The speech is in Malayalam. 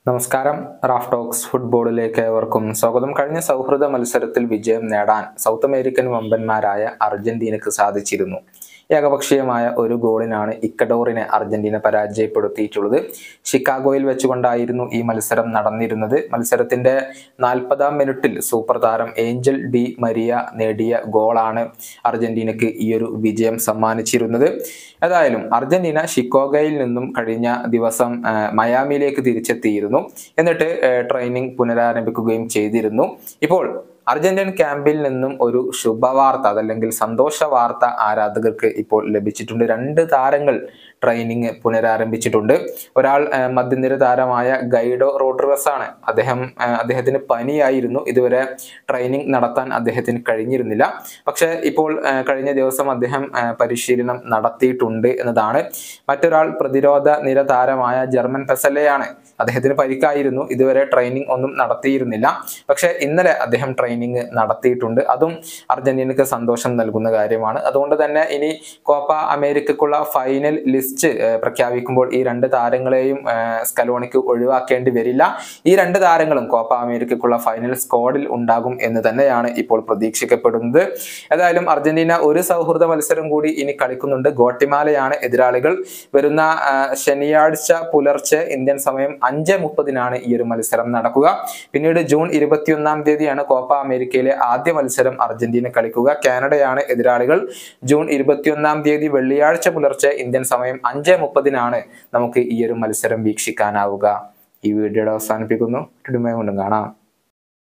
നമസ്കാരം. റാഫ് ടോക്സ് ഫുട്ബോളിലേക്ക് ഏവർക്കും സ്വാഗതം. കഴിഞ്ഞ സൗഹൃദ മത്സരത്തിൽ വിജയം നേടാൻ സൗത്ത് അമേരിക്കൻ വമ്പന്മാരായ അർജന്റീനക്ക് സാധിച്ചിരുന്നു. ഏകപക്ഷീയമായ ഒരു ഗോളിനാണ് ഇക്വഡോറിനെ അർജന്റീന പരാജയപ്പെടുത്തിയിട്ടുള്ളത്. ഷിക്കാഗോയിൽ വെച്ചുകൊണ്ടായിരുന്നു ഈ മത്സരം നടന്നിരുന്നത്. മത്സരത്തിന്റെ 40-ാം മിനിറ്റിൽ സൂപ്പർ താരം ഏഞ്ചൽ ഡി മരിയ നേടിയ ഗോളാണ് അർജന്റീനക്ക് ഈ ഒരു വിജയം സമ്മാനിച്ചിരുന്നത്. ഏതായാലും അർജന്റീന ഷിക്കാഗോയിൽ നിന്നും കഴിഞ്ഞ ദിവസം മയാമിയിലേക്ക് തിരിച്ചെത്തിയിരുന്നു. എന്നിട്ട് ട്രെയിനിങ് പുനരാരംഭിക്കുകയും ചെയ്തിരുന്നു. ഇപ്പോൾ അർജന്റീൻ ക്യാമ്പിൽ നിന്നും ഒരു ശുഭവാർത്ത അതല്ലെങ്കിൽ സന്തോഷ വാർത്ത ആരാധകർക്ക് ഇപ്പോൾ ലഭിച്ചിട്ടുണ്ട്. 2 താരങ്ങൾ ട്രെയിനിങ് പുനരാരംഭിച്ചിട്ടുണ്ട്. ഒരാൾ മധ്യനിര താരമായ ഗൈഡോ റോഡ്രിഗസ് ആണ്. അദ്ദേഹത്തിന് പനിയായിരുന്നു. ഇതുവരെ ട്രെയിനിങ് നടത്താൻ അദ്ദേഹത്തിന് കഴിഞ്ഞിരുന്നില്ല. പക്ഷെ ഇപ്പോൾ കഴിഞ്ഞ ദിവസം അദ്ദേഹം പരിശീലനം നടത്തിയിട്ടുണ്ട് എന്നതാണ്. മറ്റൊരാൾ പ്രതിരോധ നിര താരമായ ജർമൻ പെസലെയാണ്. അദ്ദേഹത്തിന് പരിക്കായിരുന്നു. ഇതുവരെ ട്രെയിനിങ് ഒന്നും നടത്തിയിരുന്നില്ല. പക്ഷെ ഇന്നലെ അദ്ദേഹം ട്രെയിനിങ് നടത്തിയിട്ടുണ്ട്. അതും അർജന്റീനക്ക് സന്തോഷം നൽകുന്ന കാര്യമാണ്. അതുകൊണ്ട് തന്നെ ഇനി കോപ്പ അമേരിക്കക്കുള്ള ഫൈനൽ ലിസ്റ്റ് പ്രഖ്യാപിക്കുമ്പോൾ ഈ 2 താരങ്ങളെയും സ്കലോണിക്ക് ഒഴിവാക്കേണ്ടി വരില്ല. ഈ 2 താരങ്ങളും കോപ്പ അമേരിക്കക്കുള്ള ഫൈനൽ സ്ക്വാഡിൽ ഉണ്ടാകും എന്ന് തന്നെയാണ് ഇപ്പോൾ പ്രതീക്ഷിക്കപ്പെടുന്നത്. ഏതായാലും അർജന്റീന ഒരു സൗഹൃദ മത്സരം കൂടി ഇനി കളിക്കുന്നുണ്ട്. ഗോട്ടിമാലയാണ് എതിരാളികൾ. വരുന്ന ശനിയാഴ്ച പുലർച്ചെ ഇന്ത്യൻ സമയം 5:30 ഈ ഒരു മത്സരം നടക്കുക. പിന്നീട് ജൂൺ 21-ാം തീയതിയാണ് കോപ്പ അമേരിക്കയിലെ ആദ്യ മത്സരം അർജന്റീന കളിക്കുക. കാനഡയാണ് എതിരാളികൾ. ജൂൺ 21-ാം തീയതി വെള്ളിയാഴ്ച പുലർച്ചെ ഇന്ത്യൻ സമയം 5:30 നമുക്ക് ഈ ഒരു മത്സരം വീക്ഷിക്കാനാവുക. ഈ വീഡിയോയുടെ അവസാനിപ്പിക്കുന്നു. വീണ്ടും കാണാം.